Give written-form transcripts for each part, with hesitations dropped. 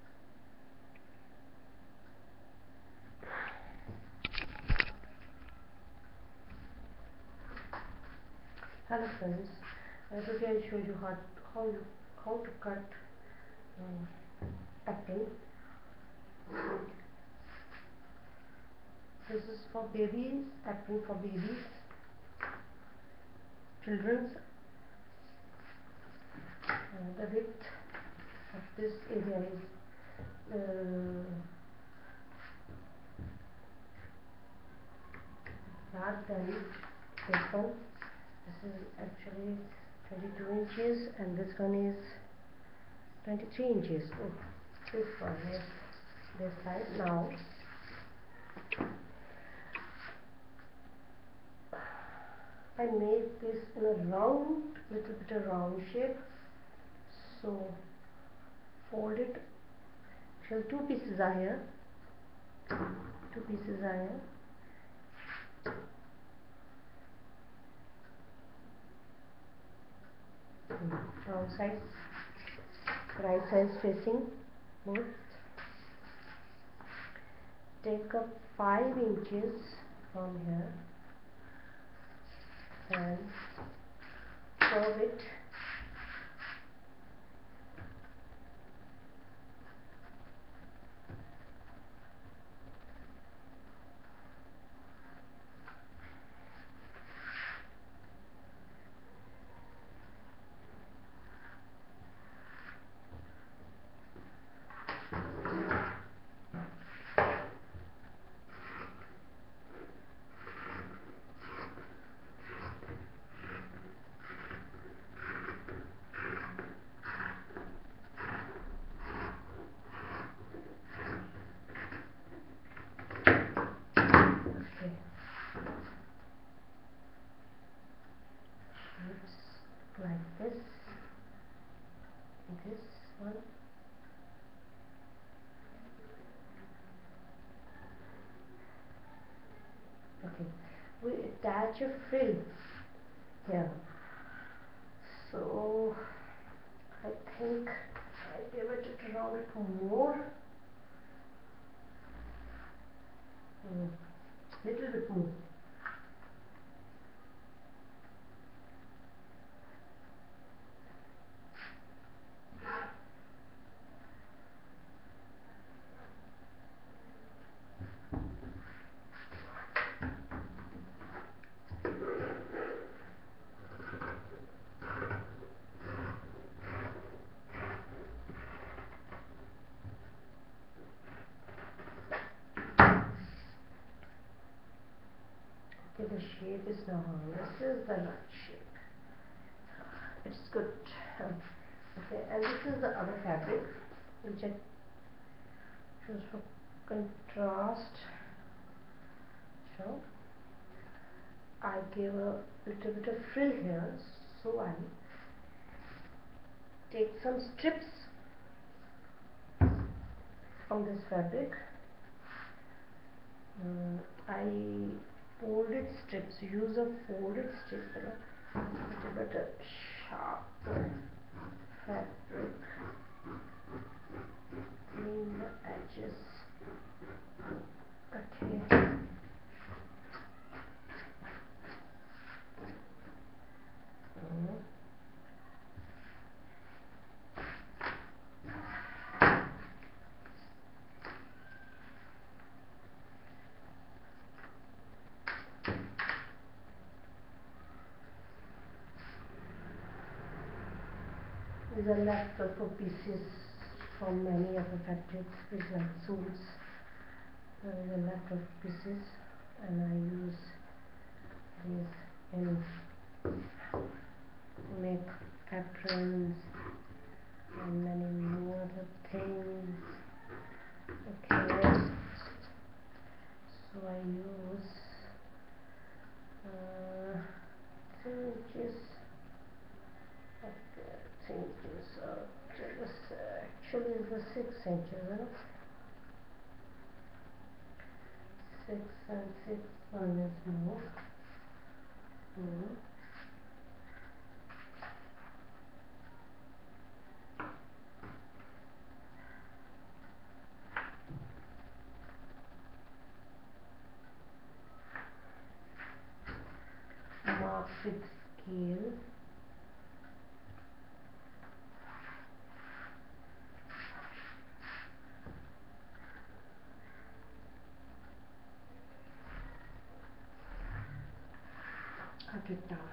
Hello friends, today I'll show you how to cut apple. This is for babies, apple for babies, children's. The width of this area is larger than this one. This is actually 22 inches and this one is 23 inches. Oh, this one is this side. Now I made this in a little bit of round shape. So fold it till two pieces are here. Two pieces are here. Wrong side, right side facing both. Take up 5 inches from here and curve it. Like this one. Okay, we attach a frill here, so I think I give it around more, little bit more. Okay, the shape is now on. This is the right shape. It's good. Okay, and this is the other fabric which I choose for contrast. So I give a little bit of frill here, so I take some strips from this fabric. I folded strips, use a folded strip, little bit of sharp fabric, clean the edges. Okay. These are leftover pieces from many other fabrics, which like suits. These are leftover pieces, and I use these in make aprons and many more other things. Okay, so I use 3 inches. Okay, 3 inches. Okay, this actually is the 6 inches, huh? 6 and 6, one is more. with scale. Cut it down.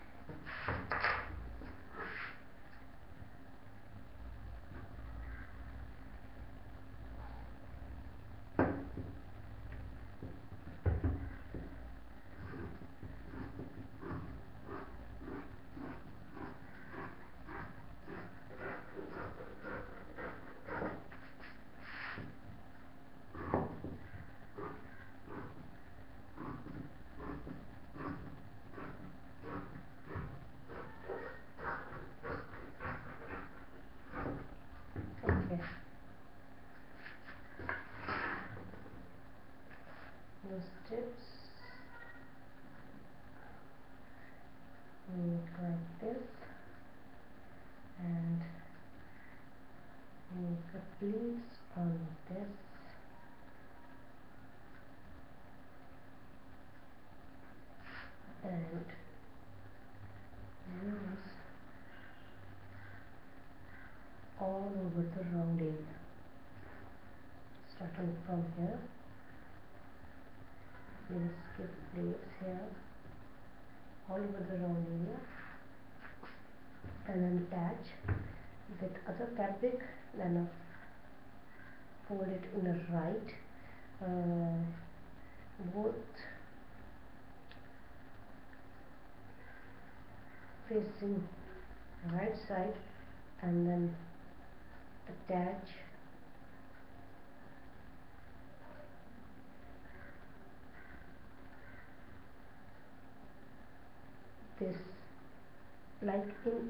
Okay. Those strips make like this and make a pleats on this. And use all over the round area, starting from here. We'll skip pleats here, all over the round area, and then attach with other fabric, then fold it in the right, both facing right side, and then attach this like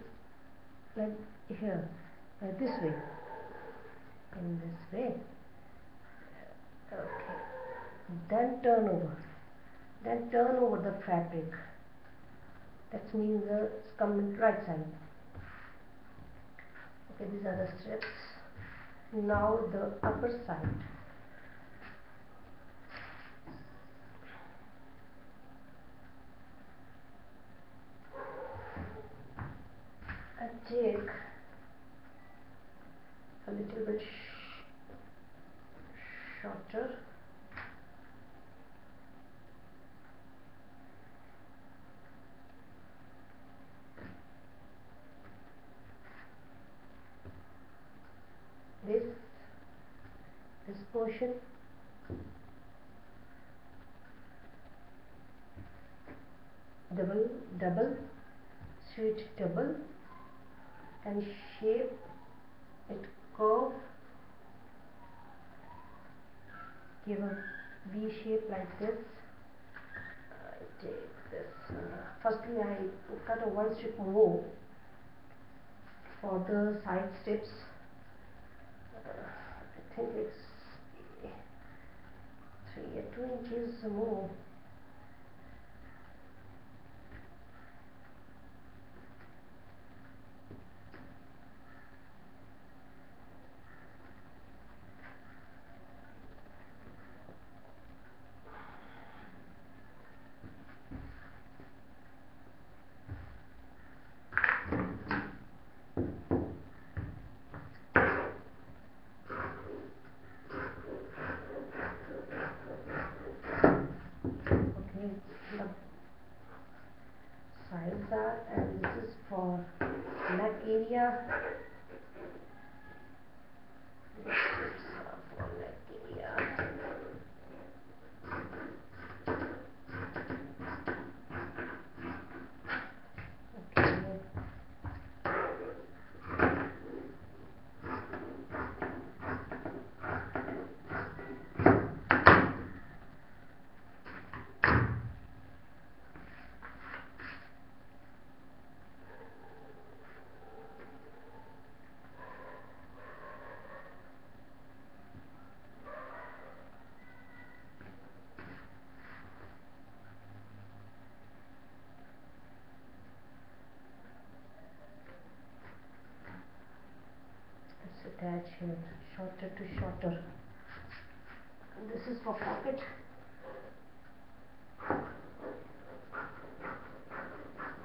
here, this way, in this way. Okay, then turn over the fabric. That means it's coming right side. Okay, these are the strips. Now the upper side. I take a little bit shorter. This portion, double, switch double, and shape it curve, give a V shape like this. I take this. Firstly, I cut a one strip more for the side strips. I think it's 2 inches more. Okay, the sides are, and this is for neck area. This is for neck area. Okay. Let's attach here, shorter to shorter. This is for pocket.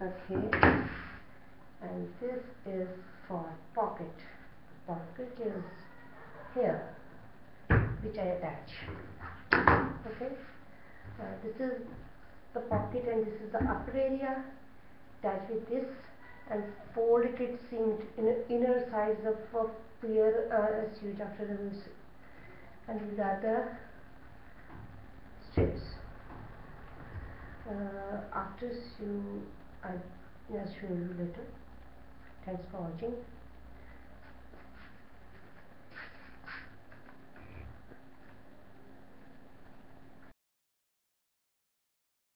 Okay, and this is for pocket. Pocket is here, which I attach. Okay, this is the pocket and this is the upper area. Attach with this and fold it seam in inner sides of clear suit after the loose, and these are the strips. After sew, I'll show you later. Thanks for watching.